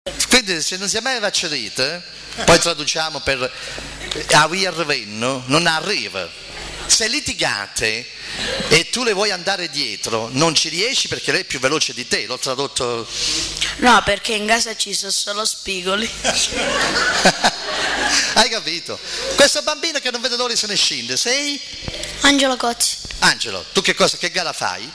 Quindi se non si è mai vaccinate, poi traduciamo per arrivano, non arriva. Se litigate e tu le vuoi andare dietro, non ci riesci perché lei è più veloce di te, l'ho tradotto. No, perché in casa ci sono solo spigoli. Hai capito? Questo bambino che non vede l'ora se ne scende, sei? Angelo Cozzi. Angelo, tu che gara fai?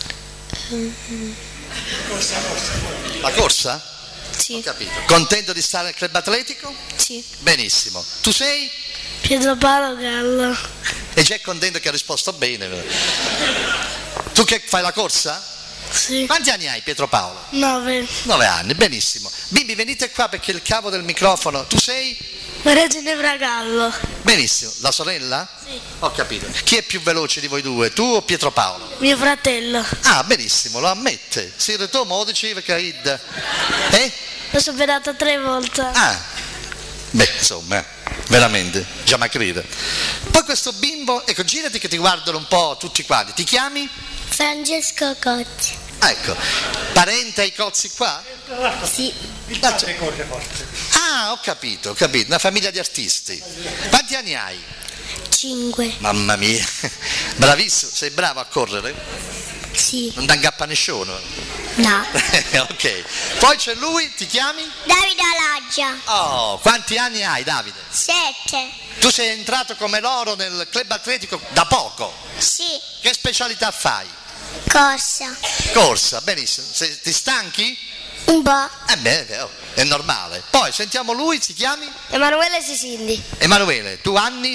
La corsa? Sì. Ho capito. Contento di stare al club atletico? Sì. Benissimo. Tu sei? Pietro Paolo Gallo. E già è contento che ha risposto bene. Tu che fai la corsa? Sì. Quanti anni hai, Pietro Paolo? 9. 9 anni, benissimo. Bimbi, venite qua perché il cavo del microfono. Tu sei? Maria Ginevra Gallo. Benissimo. La sorella? Sì. Ho capito. Chi è più veloce di voi due, tu o Pietro Paolo? Mio fratello. Ah, benissimo, lo ammette. Si tu mo diceva che Id. L'ho superato 3 volte. Ah, beh, insomma, veramente, già ma crede. Poi questo bimbo, ecco, girati che ti guardano un po' tutti quanti. Ti chiami? Francesco Cozzi. Ah, ecco, parente ai Cozzi qua? Sì. Ah, ho capito, una famiglia di artisti. Quanti anni hai? 5. Mamma mia, bravissimo, sei bravo a correre? Sì. Non t'angappa nessuno? No. Ok, poi c'è lui, ti chiami? Davide Alaggia. Oh, quanti anni hai, Davide? 7. Tu sei entrato come loro nel club atletico da poco. Sì. Che specialità fai? Corsa. Corsa, benissimo. Ti stanchi? Un po'. Beh, è normale. Poi sentiamo lui, si chiami? Emanuele Sisilli. Emanuele, tu anni?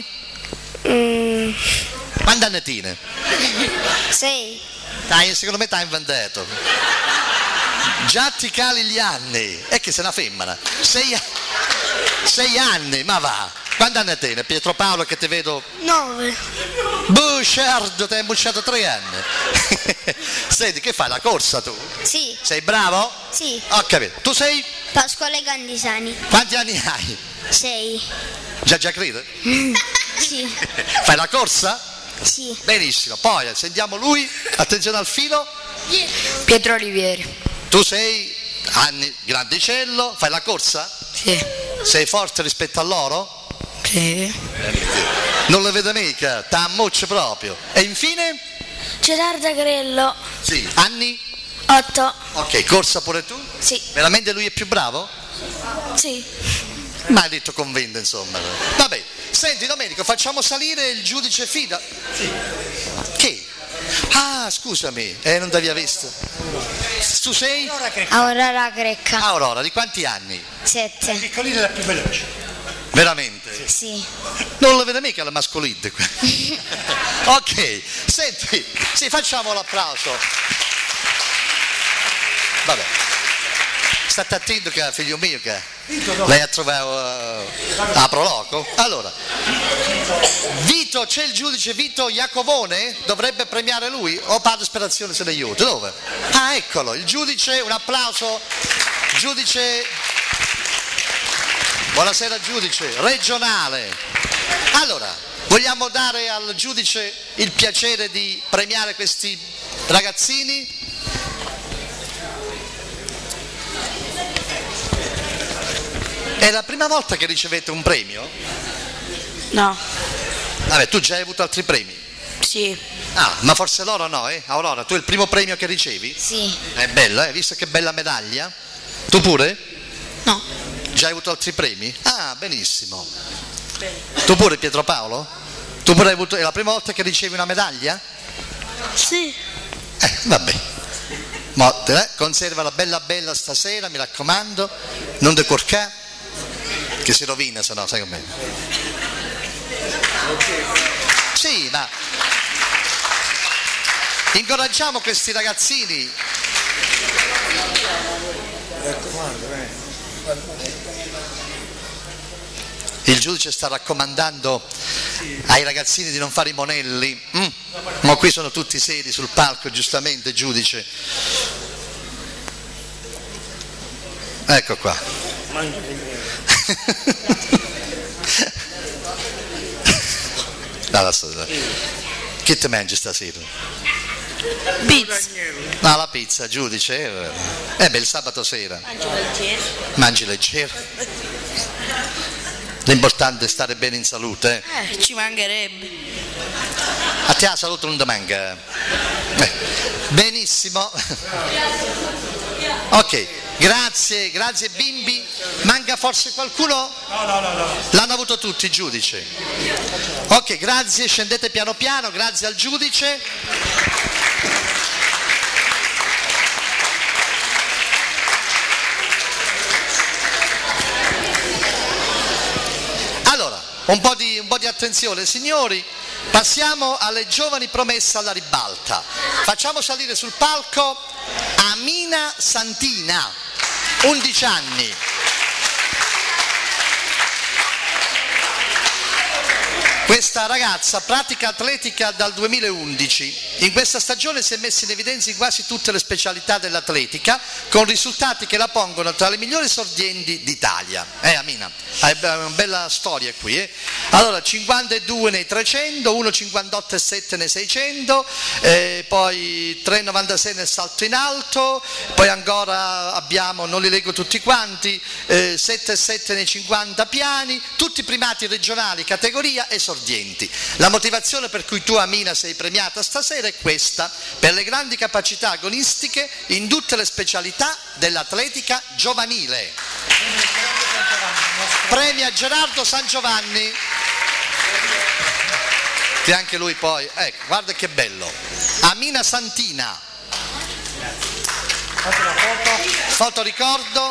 Quante annetine? 6. Secondo me t'hai inventato. Già ti cali gli anni. È che sei una femmina. 6 anni, ma va. Quante annetine? Pietro Paolo che ti vedo. 9. Busciardo, ti hai bucciato 3 anni. Senti, che fai? La corsa tu? Sì. Sei bravo? Sì. Ho capito. Tu sei? Pasquale Gandisani. Quanti anni hai? 6. Già crede? Sì. Fai la corsa? Sì. Benissimo. Poi sentiamo lui. Attenzione al filo. Pietro Olivieri. Tu sei anni grandicello. Fai la corsa? Sì. Sei forte rispetto a loro? Sì. Non lo vedo mica, t'ammuccio proprio. E infine? Gerardo Grello. Sì. Anni? 8. Ok, corsa pure tu? Sì. Veramente lui è più bravo? Sì. Ma hai detto convinto, insomma. Vabbè, senti Domenico, facciamo salire il giudice fida. Sì. Che? Ah, scusami, non ti avevo visto. Tu sei? Aurora Grecca. Aurora, di quanti anni? 7. Piccolina è la più veloce. Veramente? Sì. Non lo vede mica la mascolite qua. Ok, senti, sì, facciamo l'applauso. Vabbè. State attento che figlio mio che lei ha trovato a Proloco. Allora, Vito, c'è il giudice Vito Iacovone? Dovrebbe premiare lui? O Padre Sperazione se ne aiuta? Dove? Ah, eccolo, il giudice, un applauso. Giudice, buonasera giudice, regionale. Allora, vogliamo dare al giudice il piacere di premiare questi ragazzini? È la prima volta che ricevete un premio? No. Vabbè, tu già hai avuto altri premi? Sì. Ah, ma forse loro no, eh? Aurora, tu è il primo premio che ricevi? Sì. È bello, visto che bella medaglia? Tu pure? No. Già hai avuto altri premi? Ah, benissimo. Tu pure, Pietro Paolo? Tu pure hai avuto, è la prima volta che ricevi una medaglia? Sì. Vabbè. Conservala bella stasera, mi raccomando, non decorcà, che si rovina, se no, sai com'è. Sì, ma incoraggiamo questi ragazzini. Il giudice sta raccomandando ai ragazzini di non fare i monelli. Ma qui sono tutti seri sul palco, giustamente, giudice. Ecco qua. Che ti mangi stasera? Pizza. No, la pizza, giudice. Beh, il sabato sera. Mangio leggero. Mangi leggero. L'importante è stare bene in salute. Ci mancherebbe. A te la salute non ti manca. Benissimo. Ok, grazie bimbi. Manca forse qualcuno? No. L'hanno avuto tutti, giudice. Ok, grazie, scendete piano piano, grazie al giudice. Allora, un po' di attenzione, signori. Passiamo alle giovani promesse alla ribalta. Facciamo salire sul palco Amina Santina, 11 anni. Questa ragazza pratica atletica dal 2011. In questa stagione si è messa in evidenza in quasi tutte le specialità dell'atletica, con risultati che la pongono tra le migliori sordienti d'Italia. Amina, hai una bella storia qui. Allora, 52 nei 300, 1,58,7 nei 600, poi 3,96 nel salto in alto, poi ancora abbiamo, non li leggo tutti quanti, 7,7 nei 50 piani, tutti primati regionali, categoria e sordienti. La motivazione per cui tu, Amina, sei premiata stasera è questa: per le grandi capacità agonistiche in tutte le specialità dell'atletica giovanile. Premia Gerardo San Giovanni, che anche lui poi, ecco, guarda che bello. Amina Santina, foto ricordo.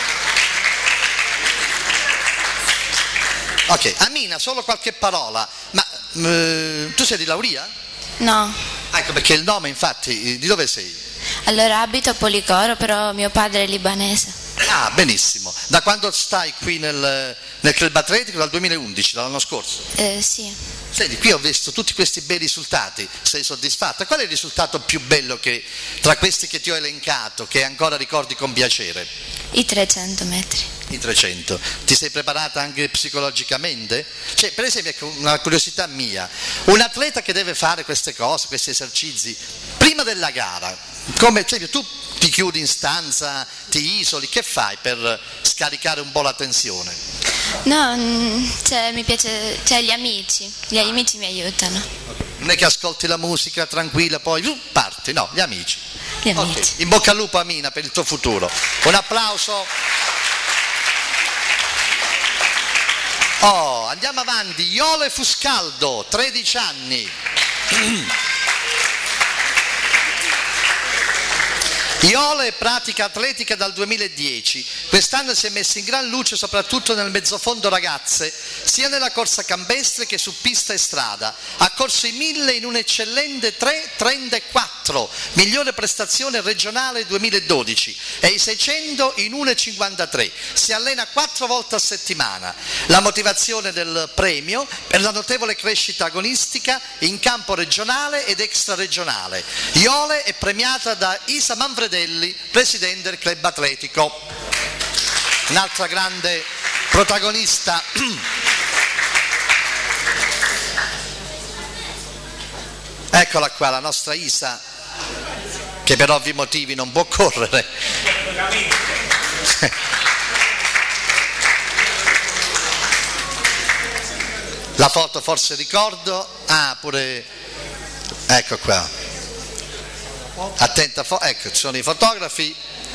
Ok, Amina, solo qualche parola, ma tu sei di Lauria? No. Ecco, perché il nome, infatti, di dove sei? Allora abito a Policoro, però mio padre è libanese. Ah, benissimo. Da quando stai qui nel club atletico? Dal 2011, dall'anno scorso? Sì. Senti, qui ho visto tutti questi bei risultati, sei soddisfatta? Qual è il risultato più bello tra questi che ti ho elencato, che ancora ricordi con piacere? I 300 metri. I 300. Ti sei preparata anche psicologicamente? Cioè, per esempio, ecco, una curiosità mia, un atleta che deve fare queste cose, questi esercizi, prima della gara, come, cioè, tu ti chiudi in stanza, ti isoli, che fai per scaricare un po' la tensione? No, cioè mi piace, cioè gli amici mi aiutano. Non è che ascolti la musica tranquilla, poi parti, no, gli amici. Gli amici. Okay. In bocca al lupo, Amina, per il tuo futuro. Un applauso. Andiamo avanti. Iole Fuscaldo, 13 anni. Iole pratica atletica dal 2010, quest'anno si è messa in gran luce soprattutto nel mezzofondo ragazze, sia nella corsa campestre che su pista e strada. Ha corso i 1000 in un eccellente 3,34, migliore prestazione regionale 2012, e i 600 in 1,53. Si allena 4 volte a settimana. La motivazione del premio per la notevole crescita agonistica in campo regionale ed extraregionale. Iole è premiata da Isa Manfredelli, presidente del club atletico. Un'altra grande protagonista. Eccola qua, la nostra Isa, che per ovvi motivi non può correre. La foto forse ricordo. Pure, ecco qua. Attenta, ecco, ci sono i fotografi.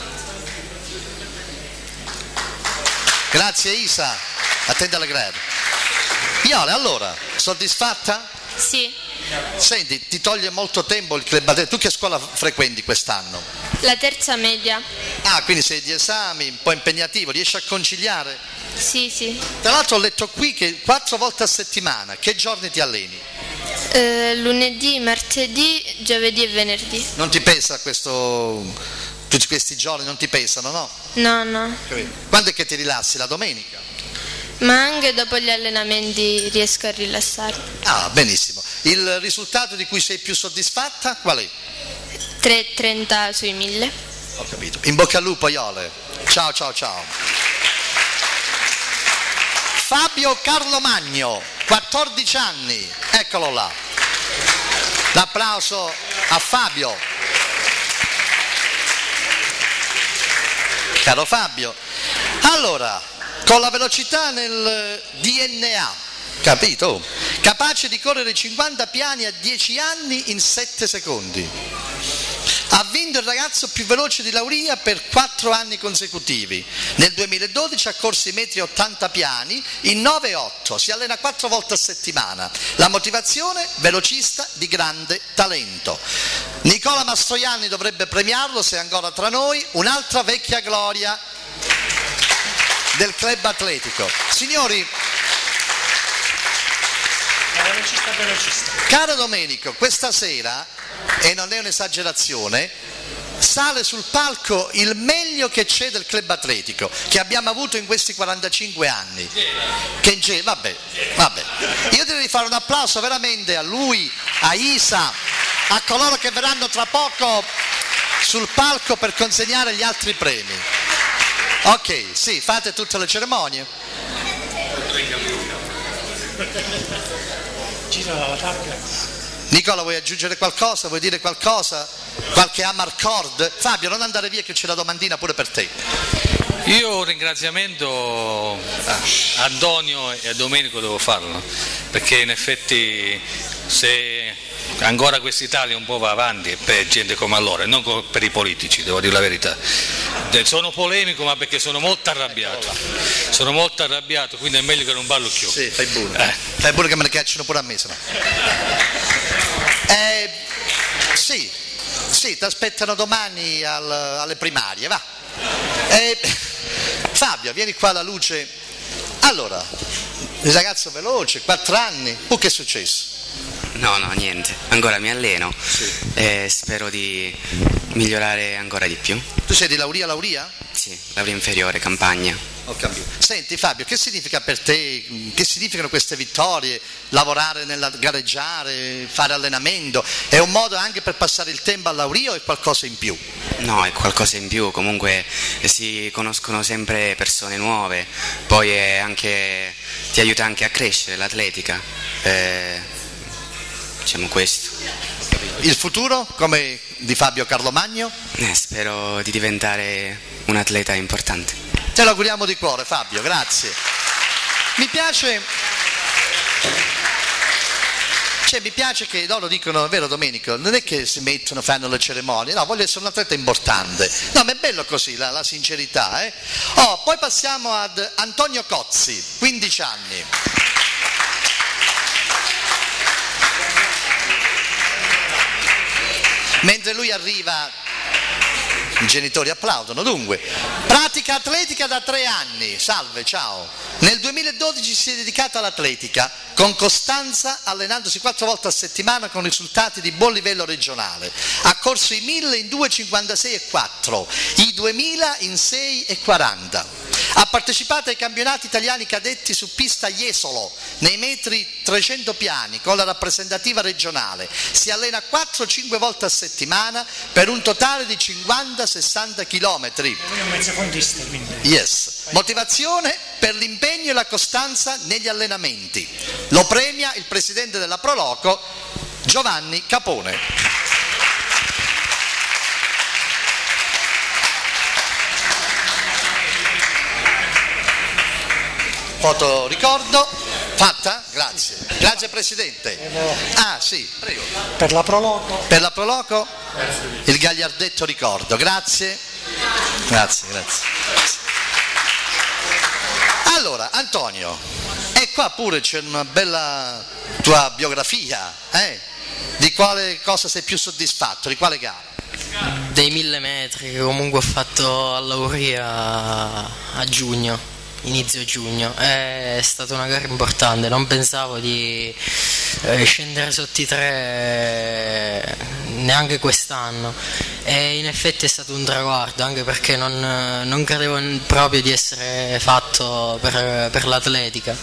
Grazie Isa, attenta alle greve. Iole, allora, soddisfatta? Sì. Senti, ti toglie molto tempo il club atletico. Tu che scuola frequenti quest'anno? La terza media. Quindi sei di esami, un po' impegnativo, riesci a conciliare? Sì. Tra l'altro ho letto qui che 4 volte a settimana, che giorni ti alleni? Lunedì, martedì, giovedì e venerdì. Non ti pesa tutti questi giorni non ti pesano, no? No. Quando è che ti rilassi? La domenica? Ma anche dopo gli allenamenti riesco a rilassarmi. Benissimo. Il risultato di cui sei più soddisfatta qual è? 3,30 sui 1000. Ho capito. In bocca al lupo, Iole. Ciao. Fabio Carlo Magno, 14 anni, eccolo là. L'applauso a Fabio. Caro Fabio, allora, con la velocità nel DNA, capito? Capace di correre 50 piani a 10 anni in 7 secondi. Ha vinto il ragazzo più veloce di Lauria per 4 anni consecutivi. Nel 2012 ha corso i metri 80 piani in 9,8. Si allena 4 volte a settimana. La motivazione? Velocista di grande talento. Nicola Mastroianni dovrebbe premiarlo se è ancora tra noi. Un'altra vecchia gloria del club atletico. Signori, caro Domenico, questa sera, e non è un'esagerazione, sale sul palco il meglio che c'è del club atletico che abbiamo avuto in questi 45 anni. Vabbè. Io direi di fare un applauso veramente a lui, a Isa, a coloro che verranno tra poco sul palco per consegnare gli altri premi. Ok, sì, fate tutte le cerimonie. Gira la targa. Nicola, vuoi aggiungere qualcosa? Vuoi dire qualcosa? Qualche amarcord? Fabio, non andare via che c'è la domandina pure per te. Io un ringraziamento a Antonio e a Domenico devo farlo, perché in effetti se ancora quest'Italia un po' va avanti per gente come loro, non per i politici, devo dire la verità. Sono polemico ma perché sono molto arrabbiato, quindi è meglio che non parlo più. Sì, fai buono. Fai buono che me ne cacciano pure a me, se no. Sì, ti aspettano domani alle primarie, va. Fabio, vieni qua alla luce. Allora, il ragazzo veloce, 4 anni, che è successo? No, niente, ancora mi alleno, sì. E spero di migliorare ancora di più. Tu sei di Lauria? Sì, laurea inferiore, Campagna. Ho capito. Senti Fabio, che significa per te, che significano queste vittorie, lavorare nella gareggiare, fare allenamento? È un modo anche per passare il tempo a Lauria o è qualcosa in più? No, è qualcosa in più, comunque si conoscono sempre persone nuove, poi ti aiuta anche a crescere l'atletica, diciamo questo. Il futuro come di Fabio Carlomagno? Spero di diventare un atleta importante. Te lo auguriamo di cuore Fabio, grazie. Mi piace che loro dicono, è vero Domenico, non è che si mettono, fanno le cerimonie, no, voglio essere un atleta importante. No, ma è bello così la sincerità. Poi passiamo ad Antonio Cozzi, 15 anni. Mentre lui arriva, i genitori applaudono. Dunque, pratica atletica da 3 anni, salve, ciao. Nel 2012 si è dedicato all'atletica con costanza, allenandosi 4 volte a settimana con risultati di buon livello regionale. Ha corso i 1000 in 2,56,4, i 2000 in 6,40. Ha partecipato ai campionati italiani cadetti su pista Jesolo nei metri 300 piani con la rappresentativa regionale. Si allena 4-5 volte a settimana per un totale di 50-60 chilometri. Lui è un mezzofondista, quindi. Yes. Motivazione per l'impegno e la costanza negli allenamenti. Lo premia il presidente della Proloco, Giovanni Capone. Foto ricordo, fatta? Grazie. Grazie Presidente. Sì, prego. Per la Proloco. Per la Proloco? Il gagliardetto ricordo, grazie. Grazie. Allora, Antonio, e qua pure c'è una bella tua biografia, Di quale cosa sei più soddisfatto? Di quale gara? Dei 1000 metri che comunque ho fatto a Lauria a giugno. Inizio giugno, è stata una gara importante, non pensavo di scendere sotto i 3 neanche quest'anno e in effetti è stato un traguardo, anche perché non credevo proprio di essere fatto per l'atletica.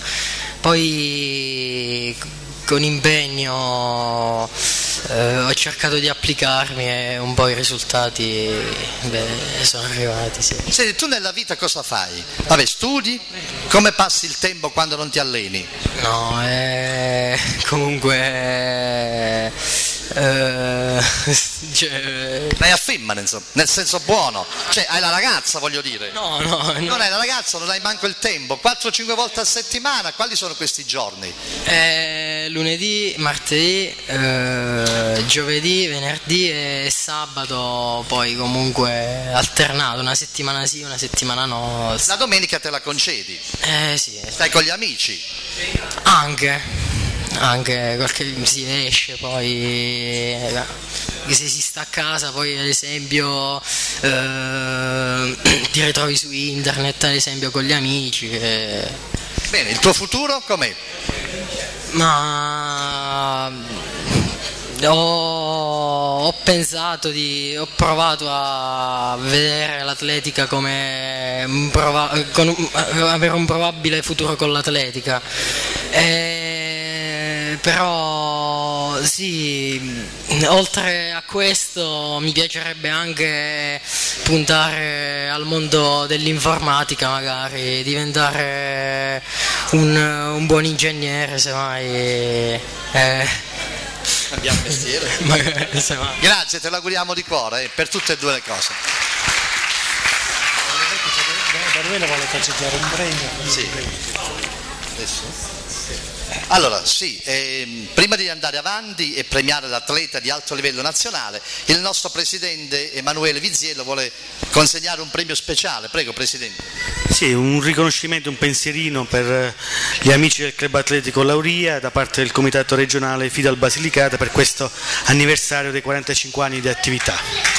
Poi con impegno ho cercato di applicarmi e un po' i risultati sono arrivati, sì. Senti, tu nella vita cosa fai? Vabbè, studi? Come passi il tempo quando non ti alleni? No, comunque cioè, Lei affemmane, insomma, nel senso buono, cioè hai la ragazza, voglio dire. no, Non hai la ragazza, non hai manco il tempo, 4-5 volte a settimana, quali sono questi giorni? lunedì, martedì, giovedì, venerdì e sabato, poi comunque alternato, una settimana sì, una settimana no. La domenica te la concedi, Sì, stai con gli amici. anche qualche si esce, poi se si sta a casa, poi ad esempio ti ritrovi su internet, ad esempio con gli amici. Bene, il tuo futuro com'è? Ma ho provato a vedere l'atletica come avere un probabile futuro con l'atletica, però sì, oltre a questo mi piacerebbe anche puntare al mondo dell'informatica, magari diventare un buon ingegnere, semmai. Cambiamo mestiere. Magari, semmai. Grazie, te l'auguriamo di cuore per tutte e due le cose. Per lui vuole concedere un premio. Sì. Adesso? Allora, sì, prima di andare avanti e premiare l'atleta di alto livello nazionale, il nostro presidente Emanuele Viziello vuole consegnare un premio speciale. Prego, Presidente. Sì, un riconoscimento, un pensierino per gli amici del Club Atletico Lauria da parte del Comitato Regionale Fidal Basilicata per questo anniversario dei 45 anni di attività.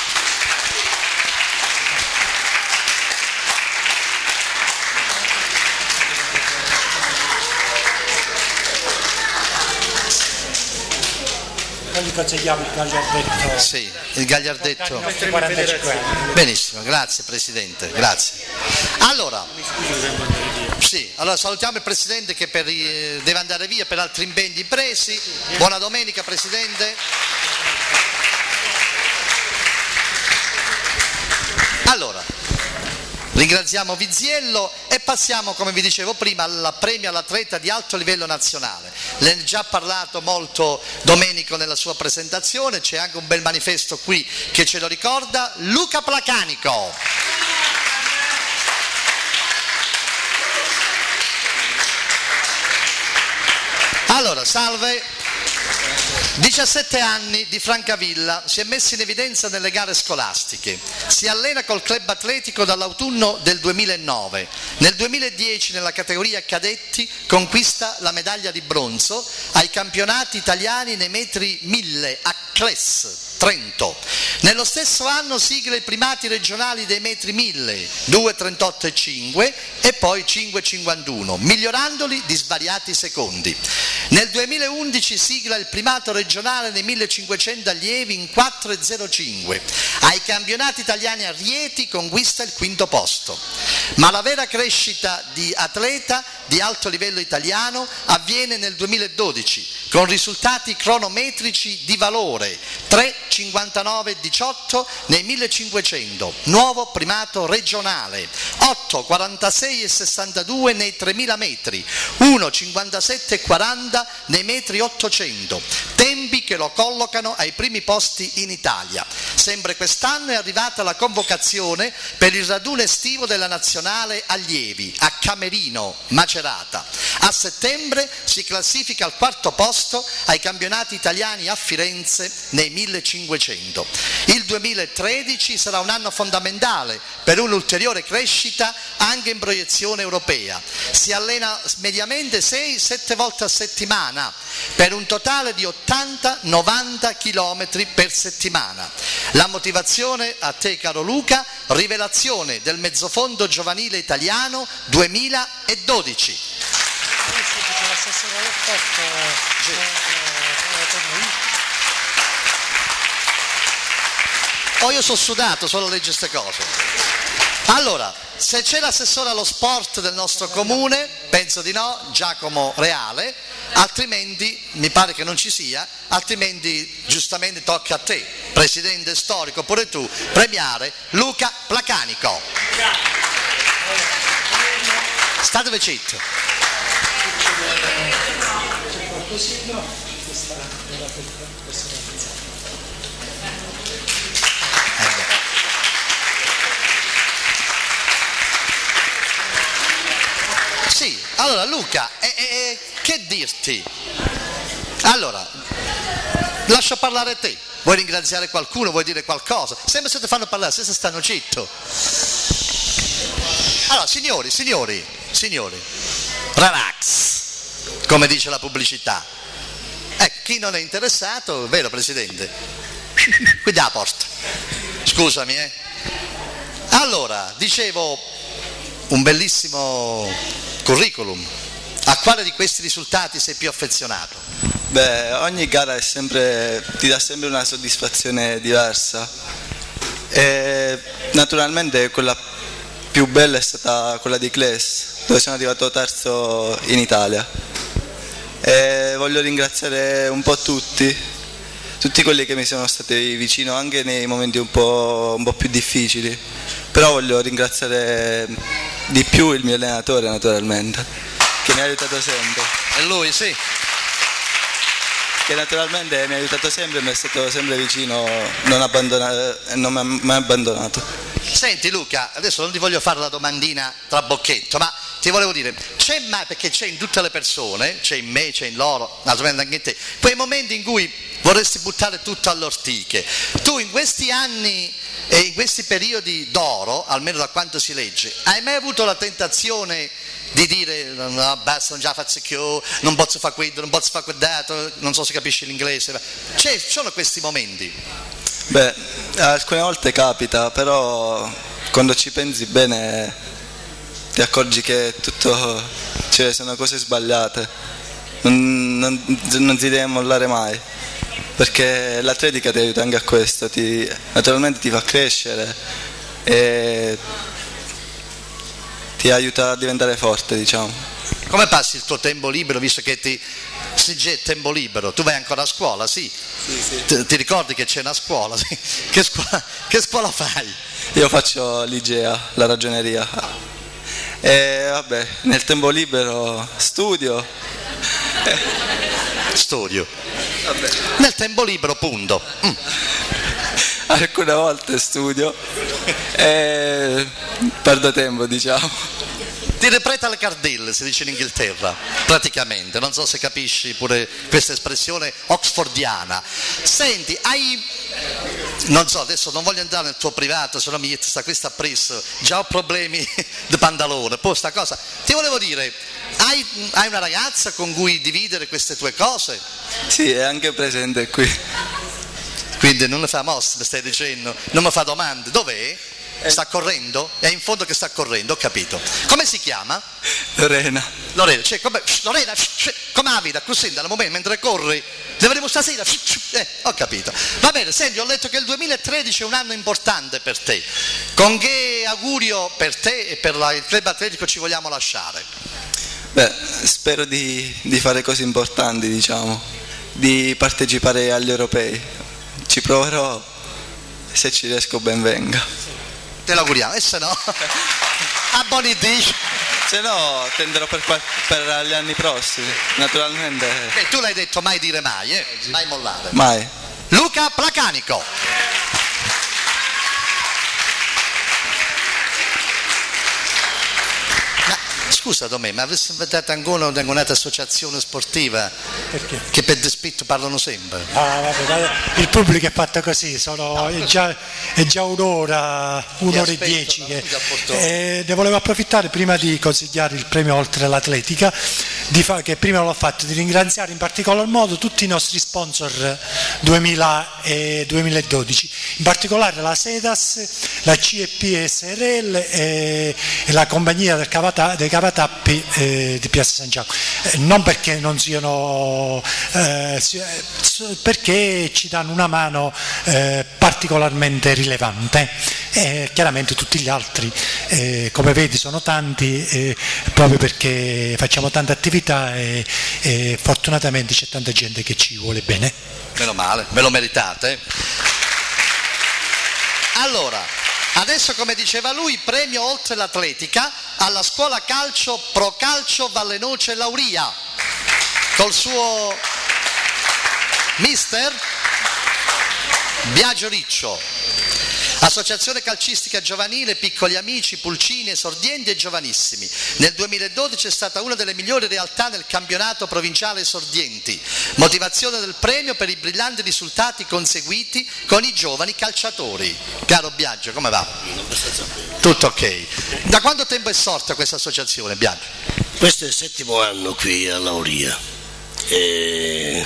Poi gli concediamo il gagliardetto. Sì, il gagliardetto. 45 anni. Benissimo, grazie Presidente, grazie. Allora, sì, allora salutiamo il Presidente che deve andare via per altri impegni presi. Buona domenica Presidente. Allora, ringraziamo Viziello e passiamo, come vi dicevo prima, al premio all'atleta di alto livello nazionale. Ne ha già parlato molto Domenico nella sua presentazione, c'è anche un bel manifesto qui che ce lo ricorda. Luca Placanico. Allora, salve. 17 anni di Francavilla, si è messo in evidenza nelle gare scolastiche, si allena col club atletico dall'autunno del 2009, nel 2010 nella categoria cadetti conquista la medaglia di bronzo ai campionati italiani nei metri 1000 a Cles, Trento. Nello stesso anno sigla i primati regionali dei metri 1000, 2,38,5 e poi 5,51, migliorandoli di svariati secondi. Nel 2011 sigla il primato regionale nei 1500 allievi in 4,05. Ai campionati italiani a Rieti conquista il quinto posto. Ma la vera crescita di atleta di alto livello italiano avviene nel 2012 con risultati cronometrici di valore 3,59,18 nei 1500, nuovo primato regionale, 8,46,62 nei 3000 metri, 1,57,40 nei metri 800, tempi che lo collocano ai primi posti in Italia. Sempre quest'anno è arrivata la convocazione per il raduno estivo della nazionale allievi a Camerino, Macerata. A settembre si classifica al quarto posto ai campionati italiani a Firenze nei 1500. Il 2013 sarà un anno fondamentale per un'ulteriore crescita anche in proiezione europea. Si allena mediamente 6-7 volte a settimana per un totale di 80-90 km per settimana. La motivazione a te, caro Luca, rivelazione del mezzofondo giovanile italiano 2012. Oh, io sono sudato solo a leggere queste cose. Allora, se c'è l'assessore allo sport del nostro comune, penso di no, Giacomo Reale, altrimenti mi pare che non ci sia, altrimenti giustamente tocca a te, presidente storico, pure tu, premiare Luca Placanico. State vecchito. Sì, allora Luca, che dirti? Allora, lascio parlare te. Vuoi ringraziare qualcuno? Vuoi dire qualcosa? Sempre se ti fanno parlare, se stanno zitto. Allora, signori, relax, come dice la pubblicità. Ecco, chi non è interessato, vero Presidente? Qui da porta. Scusami, Allora, dicevo, un bellissimo curriculum. A quale di questi risultati sei più affezionato? Beh, ogni gara ti dà sempre una soddisfazione diversa e naturalmente quella più bella è stata quella di Claes, dove sono arrivato terzo in Italia. E voglio ringraziare un po' tutti quelli che mi sono stati vicino anche nei momenti un po' più difficili, però voglio ringraziare di più il mio allenatore naturalmente, che mi ha aiutato sempre. E lui, sì. Che naturalmente mi ha aiutato sempre, mi è stato sempre vicino, non mi ha mai abbandonato. Senti Luca, adesso non ti voglio fare la domandina tra bocchetto, ma ti volevo dire, c'è mai, perché c'è in tutte le persone, c'è in me, c'è in loro, naturalmente anche in te, quei momenti in cui vorresti buttare tutto all'ortiche. Tu in questi anni e in questi periodi d'oro, almeno da quanto si legge, hai mai avuto la tentazione di dire no, basta, non ce la faccio più, non posso fare quello, non posso fare quell'altro, non so se capisci l'inglese? Ci sono questi momenti? Beh, alcune volte capita, però quando ci pensi bene ti accorgi che sono cose sbagliate, non si deve mollare mai, perché l'atletica ti aiuta anche a questo, naturalmente ti fa crescere e ti aiuta a diventare forte, diciamo. Come passi il tuo tempo libero, visto che se c'è tempo libero? Tu vai ancora a scuola, sì? Sì. Ti ricordi che c'è una scuola? Sì. Che scuola fai? Io faccio l'Igea, la ragioneria. E vabbè, nel tempo libero studio. Studio? Vabbè. Nel tempo libero, punto. Alcune volte studio e perdo tempo, diciamo. Ti repreta le cardelle, si dice in Inghilterra, praticamente, non so se capisci pure questa espressione oxfordiana. Senti, non so, adesso non voglio entrare nel tuo privato, se no mi sta questa appresso, già ho problemi di pantalone, poi sta cosa. Ti volevo dire, hai una ragazza con cui dividere queste tue cose? Sì, è anche presente qui. Quindi non ne fa mosse, mi stai dicendo, non mi fa domande, dov'è? Sta correndo? È in fondo che sta correndo, ho capito. Come si chiama? Lorena, Lorena, come la vita, così, dal momento mentre corri, le vedremo stasera, ho capito. Va bene, senti, ho letto che il 2013 è un anno importante per te. Con che augurio per te e per il club atletico ci vogliamo lasciare? Beh, spero di fare cose importanti, diciamo, di partecipare agli europei. Ci proverò, se ci riesco ben venga. Te l'auguriamo, e se no, abboniti. Se no tenderò per gli anni prossimi, naturalmente. Beh, tu l'hai detto mai dire mai, mai mollare. Mai. Luca Placanico. Scusa Domè, ma avresti inventato ancora un'altra associazione sportiva? Perché? Che per dispetto parlano sempre. Vabbè, il pubblico è fatto così, è già un'ora e 10. Ne volevo approfittare prima di consigliare il premio Oltre l'Atletica, che prima l'ho fatto, di ringraziare in particolar modo tutti i nostri sponsor 2000 e 2012, in particolare la Sedas, la CEP SRL e la compagnia dei cavatappi di Piazza San Giacomo, non perché non siano perché ci danno una mano particolarmente rilevante, chiaramente tutti gli altri come vedi sono tanti, proprio perché facciamo tante attività e fortunatamente c'è tanta gente che ci vuole bene. Meno male, ve lo meritate. Allora, adesso, come diceva lui, premio Oltre l'Atletica alla scuola calcio Pro Calcio Valle Noce Lauria, col suo Mister Biagio Riccio, Associazione Calcistica Giovanile Piccoli Amici, Pulcini, Esordienti e Giovanissimi. Nel 2012 è stata una delle migliori realtà nel campionato provinciale Esordienti. Motivazione del premio per i brillanti risultati conseguiti con i giovani calciatori. Caro Biagio, come va? Tutto ok. Da quanto tempo è sorta questa associazione, Biagio? Questo è il 7° anno qui a Lauria e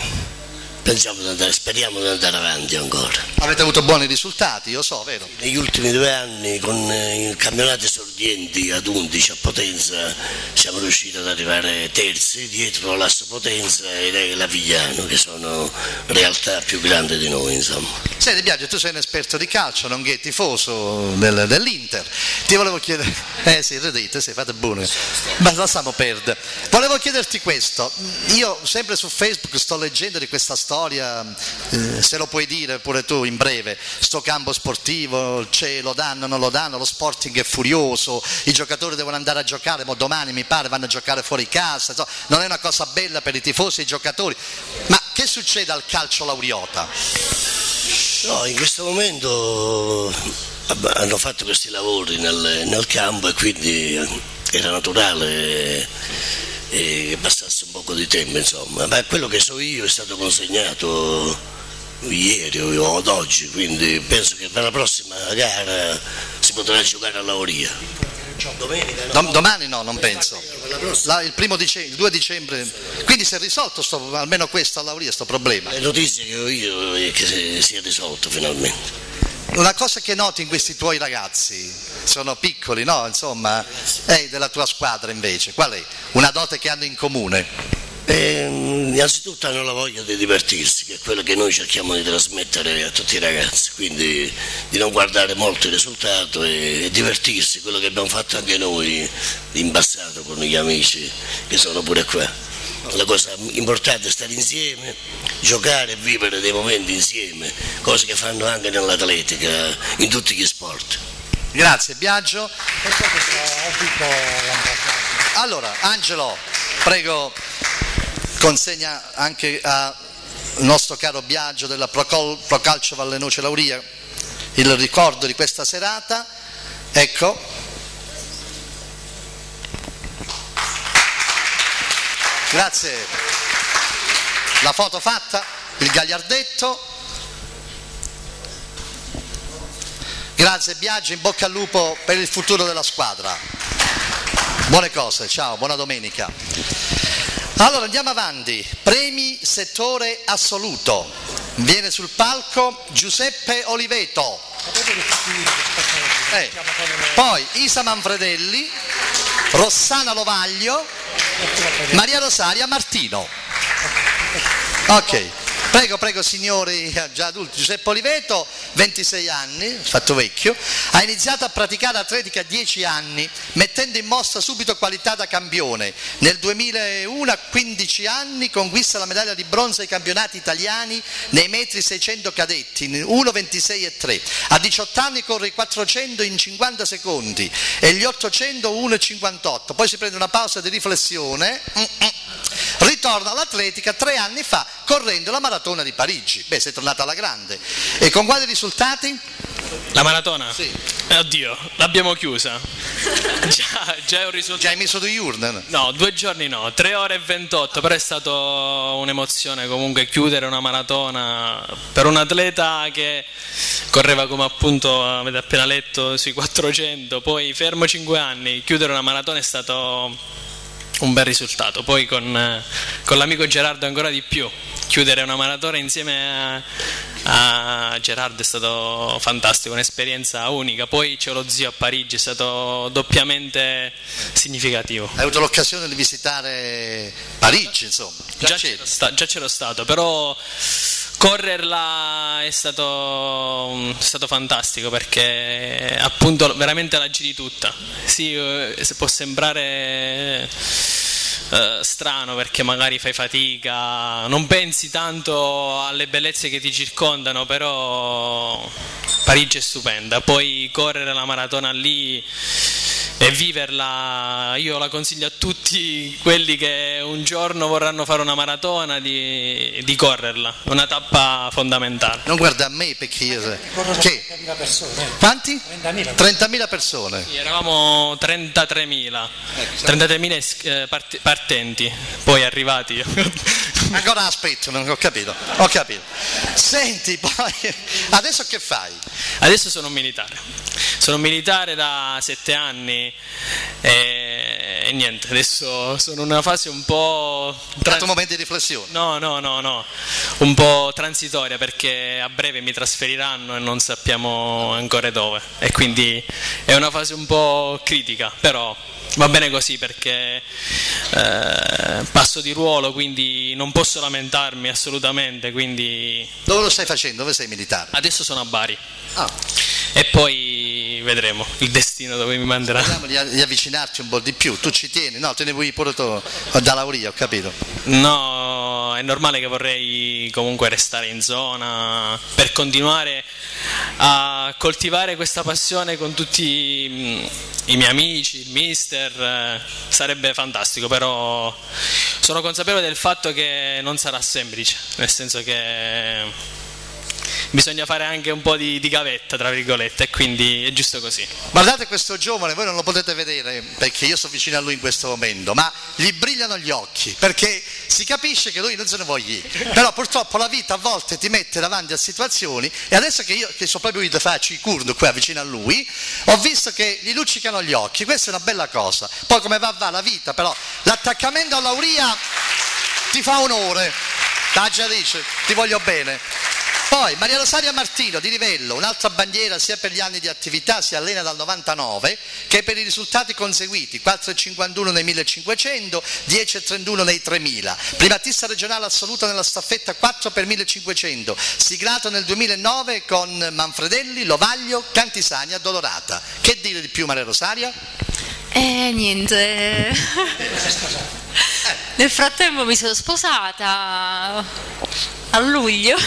speriamo di andare avanti ancora. Avete avuto buoni risultati, io so, vero? Negli ultimi 2 anni con il campionato Esordienti ad 11 a Potenza siamo riusciti ad arrivare terzi dietro l'Asso Potenza e la Vigliano, che sono realtà più grandi di noi, insomma. Senti Biagio, tu sei un esperto di calcio, nonché tifoso dell'Inter. Ti volevo chiedere, sì, ridete, fate buono, ma lasciamo perdere. Volevo chiederti questo, io sempre su Facebook sto leggendo di questa storia, se lo puoi dire pure tu in breve, sto campo sportivo, lo danno, non lo danno, lo Sporting è furioso, i giocatori devono andare a giocare, ma domani mi pare vanno a giocare fuori casa, non è una cosa bella per i tifosi e i giocatori, ma che succede al calcio lauriota? No, in questo momento hanno fatto questi lavori nel campo e quindi era naturale che passasse un poco di tempo, insomma, ma quello che so io è stato consegnato ieri o ad oggi, quindi penso che per la prossima gara si potrà giocare a Lauria. Domenica, no? Domani no, non penso. Il 2 dicembre, quindi si è risolto almeno questo a Lauria, sto problema. Le notizie che ho io è che si è risolto finalmente. Una cosa che noti in questi tuoi ragazzi, sono piccoli, no? Insomma, della tua squadra invece, qual è? Una dote che hanno in comune? Innanzitutto hanno la voglia di divertirsi, che è quello che noi cerchiamo di trasmettere a tutti i ragazzi, quindi di non guardare molto il risultato e divertirsi, quello che abbiamo fatto anche noi in passato con gli amici che sono pure qua. La cosa importante è stare insieme, giocare e vivere dei momenti insieme, cose che fanno anche nell'atletica, in tutti gli sport. Grazie Biagio. Allora, Angelo, prego, consegna anche al nostro caro Biagio della Procalcio Vallenuce Lauria il ricordo di questa serata. Ecco. Grazie. La foto fatta, il gagliardetto. Grazie Biagio, in bocca al lupo per il futuro della squadra. Buone cose, ciao, buona domenica. Allora andiamo avanti, premi settore assoluto. Viene sul palco Giuseppe Oliveto. Poi Isa Manfredelli, Rossana Lovaglio, Maria Rosaria Martino. Ok, prego signori già adulti. Giuseppe Oliveto, 26 anni, fatto vecchio, ha iniziato a praticare atletica a 10 anni, mettendo in mostra subito qualità da campione. Nel 2001 a 15 anni conquista la medaglia di bronzo ai campionati italiani nei metri 600 cadetti, in 1,26,3. A 18 anni corre i 400 in 50 secondi e gli 800 1,58. Poi si prende una pausa di riflessione, ritorna all'atletica 3 anni fa correndo la maratona di Parigi. Sei tornata alla grande. E con quali risultati? La maratona? Sì. Oddio, l'abbiamo chiusa. Già è un risultato. Già hai messo 2 urne? No, 2 giorni no, 3 ore e 28, però è stato un'emozione comunque chiudere una maratona per un atleta che correva, come appunto avete appena letto, sui 400, poi fermo 5 anni, chiudere una maratona è stato un bel risultato. Poi con l'amico Gerardo ancora di più, chiudere una maratona insieme a Gerardo è stato fantastico, un'esperienza unica. Poi c'è lo zio a Parigi, è stato doppiamente significativo. Hai avuto l'occasione di visitare Parigi, insomma? Già c'ero stato, però correrla è stato fantastico, perché appunto veramente la giri tutta. Sì, può sembrare strano perché magari fai fatica, non pensi tanto alle bellezze che ti circondano, però Parigi è stupenda. Poi correre la maratona lì e viverla. Io la consiglio a tutti quelli che un giorno vorranno fare una maratona di correrla, è una tappa fondamentale. Non guarda a me perché io... Che? 30.000 persone. Quanti? 30.000. 30.000 persone. Sì, eravamo 33.000 partenti, poi arrivati. Ancora aspetto, non ho capito. Ho capito. Senti, poi adesso che fai? Adesso sono un militare. Sono un militare da 7 anni e niente, adesso sono in una fase un po'... un momento di riflessione. No, un po' transitoria, perché a breve mi trasferiranno e non sappiamo ancora dove, e quindi è una fase un po' critica, però va bene così, perché passo di ruolo, quindi non posso lamentarmi assolutamente, quindi... Dove lo stai facendo? Dove sei militare? Adesso sono a Bari. Ah. E poi vedremo il destino dove mi manderà. Speriamo di avvicinarci un po' di più. Tu ci tieni? No, te ne vuoi pure tu da Lauria, ho capito. No, è normale che vorrei comunque restare in zona per continuare a coltivare questa passione con tutti i miei amici, il mister. Sarebbe fantastico, però sono consapevole del fatto che non sarà semplice, nel senso che bisogna fare anche un po' di gavetta, tra virgolette, e quindi è giusto così. Guardate questo giovane, voi non lo potete vedere perché io sto vicino a lui in questo momento, ma gli brillano gli occhi, perché si capisce che lui non se ne voglia, però purtroppo la vita a volte ti mette davanti a situazioni, e adesso che io, che sono proprio io, faccio i curdo qua vicino a lui, ho visto che gli luccicano gli occhi, questa è una bella cosa. Poi come va la vita, però l'attaccamento a Lauria ti fa onore, già dice, ti voglio bene. Poi Maria Rosaria Martino di Rivello, un'altra bandiera sia per gli anni di attività, si allena dal 99, che per i risultati conseguiti, 4,51 nei 1500, 10,31 nei 3000, primatista regionale assoluta nella staffetta 4 per 1500, siglato nel 2009 con Manfredelli, Lovaglio, Cantisania, Dolorata. Che dire di più, Maria Rosaria? Niente. Nel frattempo mi sono sposata a luglio.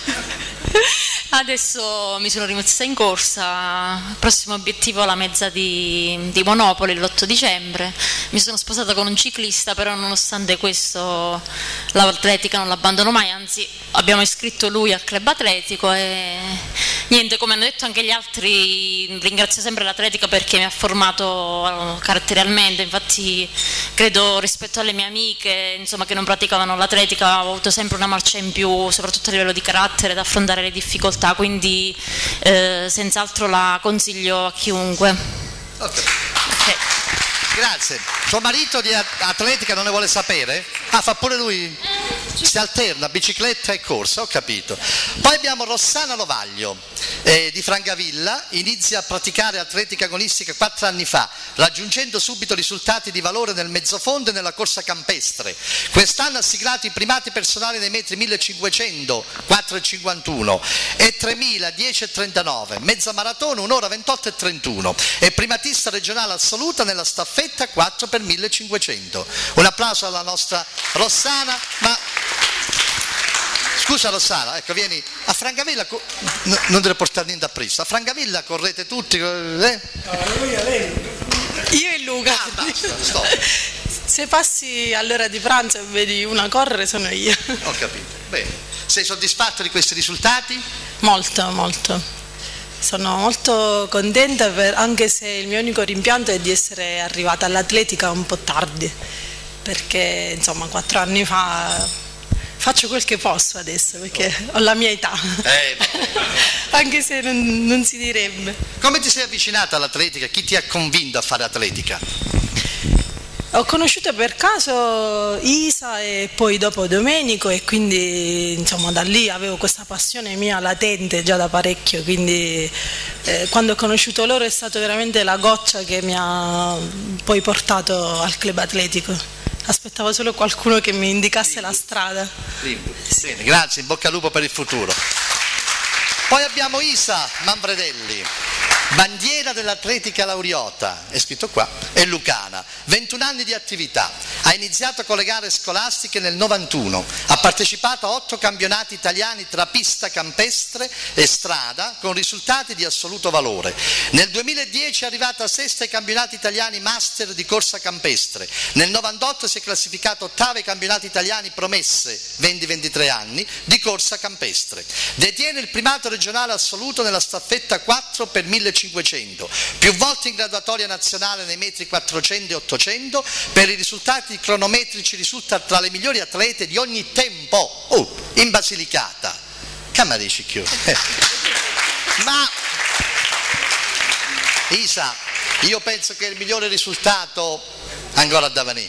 Adesso mi sono rimessa in corsa, prossimo obiettivo la mezza di Monopoli l'8 dicembre. Mi sono sposata con un ciclista, però nonostante questo l'atletica non l'abbandono mai, anzi abbiamo iscritto lui al club atletico e niente, come hanno detto anche gli altri, ringrazio sempre l'atletica perché mi ha formato caratterialmente. Infatti credo, rispetto alle mie amiche, insomma, che non praticavano l'atletica, ho avuto sempre una marcia in più, soprattutto a livello di carattere, da affrontare le difficoltà, quindi senz'altro la consiglio a chiunque. Okay. Grazie. Suo marito di atletica non ne vuole sapere? Ah, fa pure lui? Si alterna bicicletta e corsa, ho capito. Poi abbiamo Rossana Lovaglio di Francavilla, inizia a praticare atletica agonistica 4 anni fa, raggiungendo subito risultati di valore nel mezzofondo e nella corsa campestre. Quest'anno ha siglato i primati personali nei metri 1500, 4,51 e 3000, 10,39, mezza maratona 1 ora 28 e 31, e primatista regionale assoluta nella staffetta 4 per 1500. Un applauso alla nostra Rossana. Ma scusa Rossana, ecco, vieni a Francavilla, non deve portare niente appresso, a Francavilla correte tutti, Io e Luca. Ah, basta, stop. Se passi all'ora di pranzo e vedi una correre, sono io. Ho capito, bene. Sei soddisfatto di questi risultati? Molto, molto. Sono molto contenta, anche se il mio unico rimpianto è di essere arrivata all'atletica un po' tardi, perché insomma 4 anni fa faccio quel che posso adesso, perché ho la mia età, anche se non si direbbe. Come ti sei avvicinata all'atletica? Chi ti ha convinto a fare atletica? Ho conosciuto per caso Isa e poi dopo Domenico, e quindi insomma da lì avevo questa passione mia latente già da parecchio, quindi quando ho conosciuto loro è stata veramente la goccia che mi ha poi portato al club atletico. Aspettavo solo qualcuno che mi indicasse la strada. Bene, grazie, in bocca al lupo per il futuro. Poi abbiamo Isa Manfredelli, bandiera dell'atletica Lauriota, è scritto qua, è lucana, 21 anni di attività, Ha iniziato con le gare scolastiche nel 91, ha partecipato a 8 campionati italiani tra pista campestre e strada con risultati di assoluto valore. Nel 2010 è arrivata sesta ai campionati italiani master di corsa campestre. Nel 98 si è classificato ottava ai campionati italiani promesse 20-23 anni di corsa campestre. Detiene il primato regionale assoluto nella staffetta 4 per 1500, più volte in graduatoria nazionale nei metri 400 e 800, per i risultati cronometrici risulta tra le migliori atlete di ogni tempo in Basilicata. Camarici chiù. Ma Isa, io penso che il migliore risultato ancora da venire.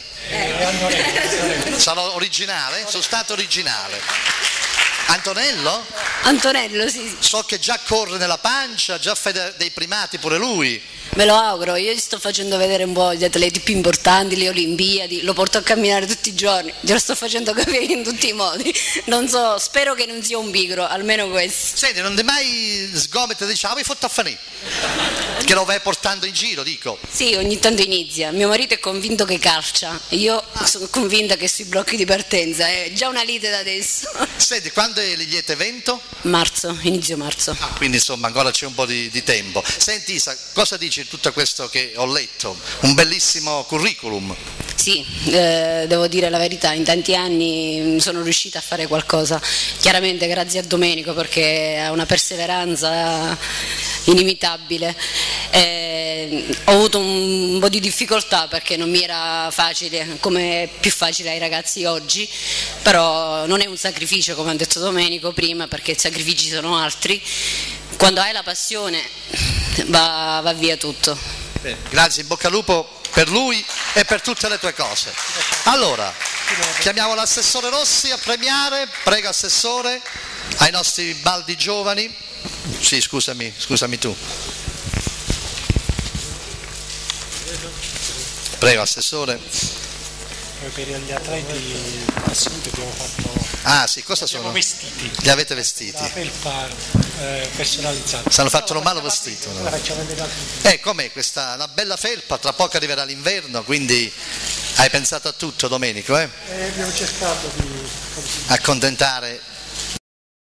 Sono originale? Sono stato originale. Antonello? Antonello, sì. So che già corre nella pancia, già fa dei primati pure lui. Me lo auguro, io gli sto facendo vedere un po' gli atleti più importanti, le Olimpiadi, lo porto a camminare tutti i giorni, glielo sto facendo capire in tutti i modi. Non so, spero che non sia un pigro, almeno questo. Senti, non ti mai sgomete e dici, vuoi fatto a fanì? Che lo vai portando in giro, dico. Sì, ogni tanto inizia. Mio marito è convinto che calcia, io sono convinta che sui blocchi di partenza, è già una lite da adesso. Senti, quando è il lieto evento? Marzo, inizio marzo. Quindi insomma ancora c'è un po' di tempo. Senti Isa, cosa dici di tutto questo che ho letto? Un bellissimo curriculum. Sì, devo dire la verità, in tanti anni sono riuscita a fare qualcosa, chiaramente grazie a Domenico perché ha una perseveranza inimitabile. Ho avuto un po' di difficoltà perché non mi era facile, come è più facile ai ragazzi oggi, però non è un sacrificio come ha detto Domenico prima, perché i sacrifici sono altri. Quando hai la passione va via tutto. Bene, grazie, in bocca al lupo per lui e per tutte le tue cose. Allora, chiamiamo l'assessore Rossi a premiare, prego assessore, ai nostri baldi giovani. Sì, scusami tu. Prego assessore. Per gli atleti assoluti abbiamo fatto. Ah sì, cosa sono? Vestiti. Li avete vestiti? La felpa personalizzata. Si hanno fatto un malo vestito. No? Com'è questa? Una bella felpa, tra poco arriverà l'inverno, quindi hai pensato a tutto Domenico, Abbiamo cercato di accontentare